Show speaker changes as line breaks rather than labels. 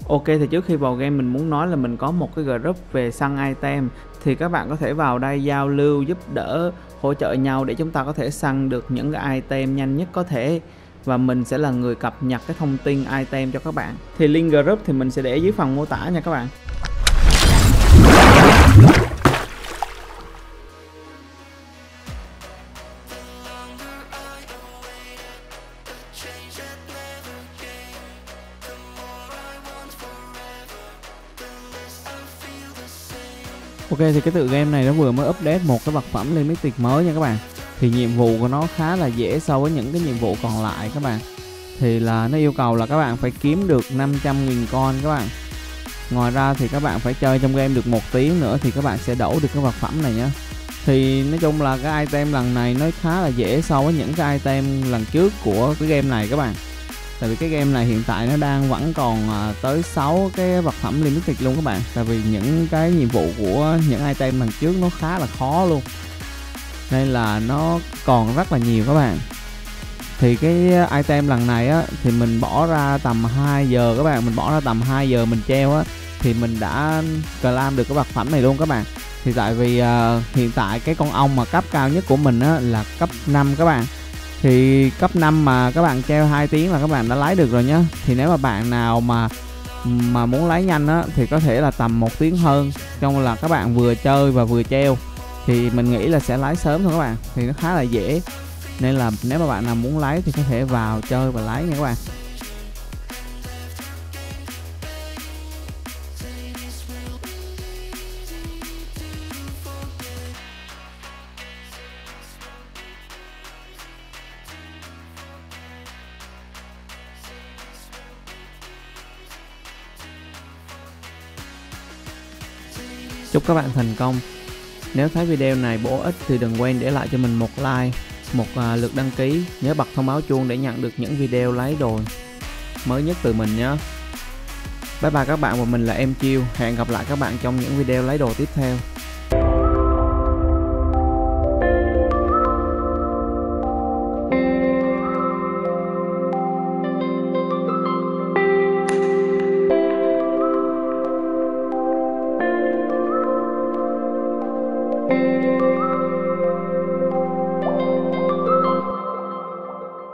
Ok, thì trước khi vào game mình muốn nói là mình có một cái group về săn item, thì các bạn có thể vào đây giao lưu, giúp đỡ, hỗ trợ nhau để chúng ta có thể săn được những cái item nhanh nhất có thể. Và mình sẽ là người cập nhật cái thông tin item cho các bạn. Thì link group thì mình sẽ để dưới phần mô tả nha các bạn. Ok, thì cái tựa game này nó vừa mới update một cái vật phẩm limited mới nha các bạn. Thì nhiệm vụ của nó khá là dễ so với những cái nhiệm vụ còn lại các bạn. Thì là nó yêu cầu là các bạn phải kiếm được 500.000 con các bạn. Ngoài ra thì các bạn phải chơi trong game được 1 tiếng nữa thì các bạn sẽ đổ được cái vật phẩm này nhé. Thì nói chung là cái item lần này nó khá là dễ so với những cái item lần trước của cái game này các bạn. Tại vì cái game này hiện tại nó đang vẫn còn tới 6 cái vật phẩm limited luôn các bạn. Tại vì những cái nhiệm vụ của những item lần trước nó khá là khó luôn, nên là nó còn rất là nhiều các bạn. Thì cái item lần này á thì mình bỏ ra tầm 2 giờ các bạn, mình bỏ ra tầm 2 giờ mình treo á thì mình đã claim được cái vật phẩm này luôn các bạn. Thì tại vì hiện tại cái con ong mà cấp cao nhất của mình á là cấp 5 các bạn. Thì cấp 5 mà các bạn treo 2 tiếng là các bạn đã lấy được rồi nhá. Thì nếu mà bạn nào mà muốn lấy nhanh á thì có thể là tầm 1 tiếng hơn, trong là các bạn vừa chơi và vừa treo, thì mình nghĩ là sẽ lấy sớm thôi các bạn. Thì nó khá là dễ, nên là nếu mà bạn nào muốn lấy thì có thể vào chơi và lấy nha các bạn. Chúc các bạn thành công. Nếu thấy video này bổ ích thì đừng quên để lại cho mình một like, một lượt đăng ký. Nhớ bật thông báo chuông để nhận được những video lấy đồ mới nhất từ mình nhé. Bye bye các bạn, và mình là Em Chiêu. Hẹn gặp lại các bạn trong những video lấy đồ tiếp theo.